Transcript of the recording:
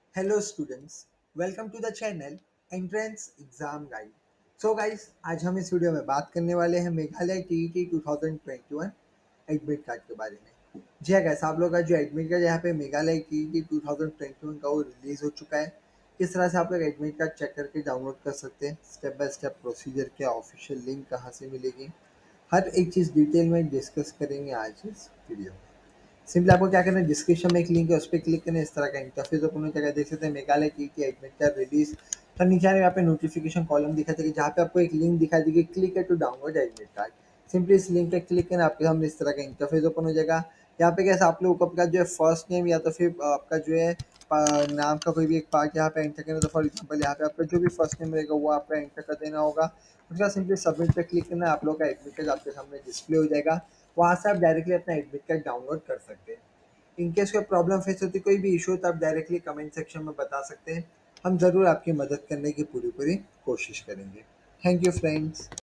Hello students, welcome to the channel entrance exam guide. So guys, आज हम इस video में बात करने वाले हैं मेघालय टीईटी 2021 एडमिट कार्ड के बारे में। जी हाँ गाइस, आप लोग का जो एडमिट कार्ड यहाँ पे मेघालय टीईटी 2021 का वो रिलीज हो चुका है। किस तरह से आप लोग एडमिट कार्ड चेक करके डाउनलोड कर सकते हैं, स्टेप बाय स्टेप प्रोसीजर, क्या ऑफिशियल लिंक कहाँ से मिलेगी, हर एक चीज़ डिटेल में डिस्कस करेंगे आज इस वीडियो में। सिंपली आपको क्या करना है, डिस्क्रिप्शन में एक लिंक है, उस पर क्लिक करना है। इस तरह का इंटरफेस ओपन हो जाएगा। देख सकते हैं मेघालय की एडमिट कार्ड रिलीज। तो नीचे आने यहाँ पे नोटिफिकेशन कॉलम दिखा देगा, जहाँ पे आपको एक लिंक दिखाई देगी, क्लिक है to download admit card. Simply इस लिंक पे क्लिक करना, आपके सामने इस तरह का इंटरफेस ओपन हो जाएगा। यहाँ पे कैसे आप लोगों को आपका जो है फर्स्ट नेम या तो फिर आपका जो है नाम का कोई भी एक पार्ट यहाँ पे एंटर करना। तो फॉर एग्जाम्पल यहाँ पे आपका जो भी फर्स्ट नेम रहेगा वो आपका एंटर कर देना होगा। उसके बाद सिंपली सबमिट पे क्लिक करना है, आप लोग का एडमिट कार्ड आपके सामने डिस्प्ले हो जाएगा। वहाँ से आप डायरेक्टली अपना एडमिट कार्ड डाउनलोड कर सकते हैं। इन केस कोई प्रॉब्लम फेस होती, कोई भी इशू, तो आप डायरेक्टली कमेंट सेक्शन में बता सकते हैं। हम ज़रूर आपकी मदद करने की पूरी पूरी कोशिश करेंगे। Thank you friends.